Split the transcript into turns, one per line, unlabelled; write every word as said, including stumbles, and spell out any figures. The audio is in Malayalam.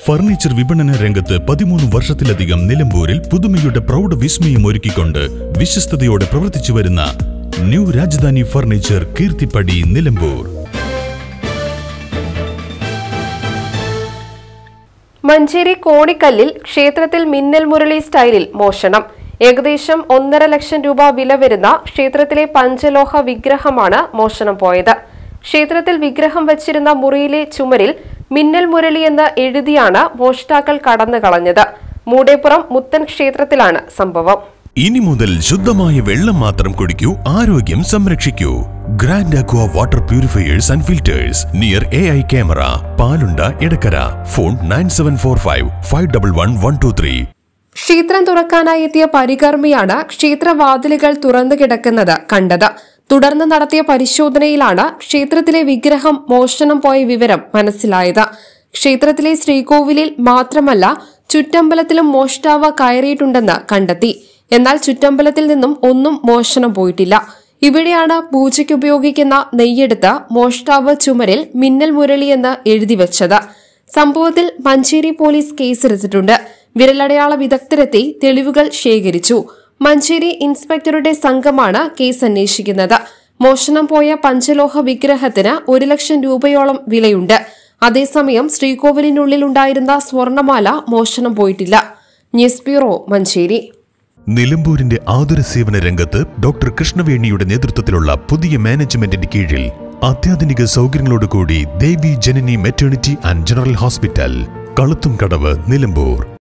ഫർണിച്ചർ വിപണന രംഗത്ത് പതിമൂന്ന് വർഷത്തിലധികം നിലമ്പൂരിൽ പുതുമയുടെ പ്രൗഢ വിസ്മയം ഒരുക്കിക്കൊണ്ട് വിശ്വസ്തയോടെ പ്രവർത്തിച്ചു വരുന്ന ന്യൂ രാജധാനി ഫർണിച്ചർ കീർത്തിപ്പടി നിലമ്പൂർ.
മഞ്ചേരി കോണിക്കല്ലിൽ ക്ഷേത്രത്തിൽ മിന്നൽ മുരളി സ്റ്റൈലിൽ മോഷണം. ഏകദേശം ഒന്നര ലക്ഷം രൂപ വില വരുന്ന ക്ഷേത്രത്തിലെ പഞ്ചലോഹ വിഗ്രഹമാണ് മോഷണം പോയത്. ക്ഷേത്രത്തിൽ വിഗ്രഹം വച്ചിരുന്ന മുറിയിലെ ചുമരിൽ മിന്നൽ മുരളി എന്ന് എഴുതിയാണ് മോഷ്ടാക്കൾ കടന്നു കളഞ്ഞത്. മൂടേപ്പുറം മുത്തൻ ക്ഷേത്രത്തിലാണ് സംഭവം.
ഇനി മുതൽ ശുദ്ധമായ വെള്ളം മാത്രം കുടിക്കൂ, ആരോഗ്യം സംരക്ഷിക്കൂ. Grand aqua water purifiers and filters near A I camera, Palunda, Edakkara. Phone nine seven four five five double one one two three.
ക്ഷേത്രം തുറക്കാനായി എത്തിയ പരികർമ്മിയാണ് ക്ഷേത്രവാതിലുകൾ തുറന്നു കിടക്കുന്നത് കണ്ടത്. തുടർന്ന് നടത്തിയ പരിശോധനയിലാണ് ക്ഷേത്രത്തിലെ വിഗ്രഹം മോഷണം പോയ വിവരം മനസ്സിലായത്. ക്ഷേത്രത്തിലെ ശ്രീകോവിലിൽ മാത്രമല്ല ചുറ്റമ്പലത്തിലും മോഷ്ടാവ് കയറിയിട്ടുണ്ടെന്ന് കണ്ടെത്തി. എന്നാൽ ചുറ്റമ്പലത്തിൽ നിന്നും ഒന്നും മോഷണം പോയിട്ടില്ല. ഇവിടെയാണ് പൂജയ്ക്ക് ഉപയോഗിക്കുന്ന നെയ്യെടുത്ത് മോഷ്ടാവ് ചുമരിൽ മിന്നൽ മുരളി എന്ന് എഴുതി വെച്ചത്. സംഭവത്തിൽ മഞ്ചേരി പോലീസ് കേസെടുത്തിട്ടുണ്ട്. വിരലടയാള വിദഗ്ധരെത്തി തെളിവുകൾ ശേഖരിച്ചു. മഞ്ചേരി ഇൻസ്പെക്ടറുടെ സംഘമാണ് കേസ് അന്വേഷിക്കുന്നത്. മോഷണം പോയ പഞ്ചലോഹ വിഗ്രഹത്തിന് ഒരു ലക്ഷം രൂപയോളം വിലയുണ്ട്. അതേസമയം ശ്രീകോവിലിനുള്ളിൽ ഉണ്ടായിരുന്ന സ്വർണമാല മോഷണം പോയിട്ടില്ല. News bureau, Manjeri.
നിലമ്പൂരിന്റെ ആതുര സേവന രംഗത്ത് ഡോക്ടർ കൃഷ്ണവേണിയുടെ നേതൃത്വത്തിലുള്ള പുതിയ മാനേജ്മെന്റിന്റെ കീഴിൽ അത്യാധുനിക സൗകര്യങ്ങളോടുകൂടി Devi Janani maternity and general hospital, Kaluthumkadavu, Nilambur.